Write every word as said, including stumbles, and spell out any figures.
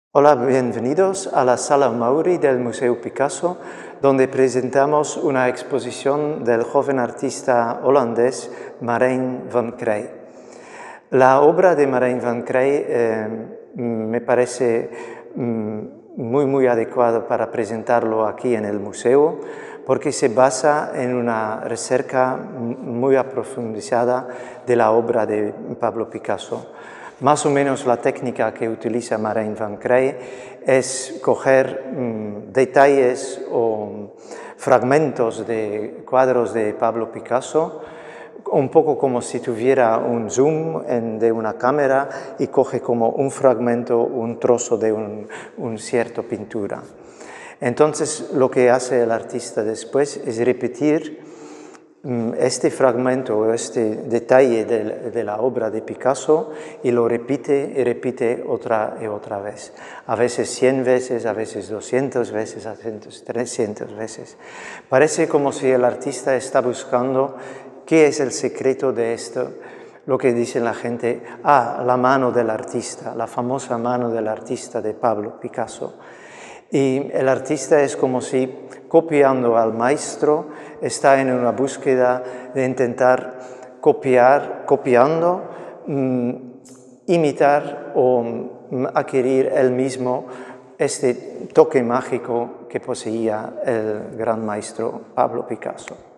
Hola, bienvenidos a la Sala Mauri del Museo Picasso, donde presentamos una exposición del joven artista holandés Marijn van Crij. La obra de Marijn van Crij eh, me parece mm, muy, muy adecuada para presentarlo aquí en el museo, porque se basa en una recerca muy aprofundizada de la obra de Pablo Picasso. Más o menos la técnica que utiliza Marijn van Crij es coger mmm, detalles o fragmentos de cuadros de Pablo Picasso, un poco como si tuviera un zoom en, de una cámara y coge como un fragmento, un trozo de un, un cierto pintura. Entonces lo que hace el artista después es repetir este fragmento o este detalle de, de la obra de Picasso y lo repite y repite otra y otra vez. A veces cien veces, a veces doscientas veces, a veces trescientas veces. Parece como si el artista está buscando qué es el secreto de esto, lo que dice la gente, ah, la mano del artista, la famosa mano del artista de Pablo Picasso. Y el artista es como si, copiando al maestro, está en una búsqueda de intentar copiar, copiando, mmm, imitar o mmm, adquirir él mismo este toque mágico que poseía el gran maestro Pablo Picasso.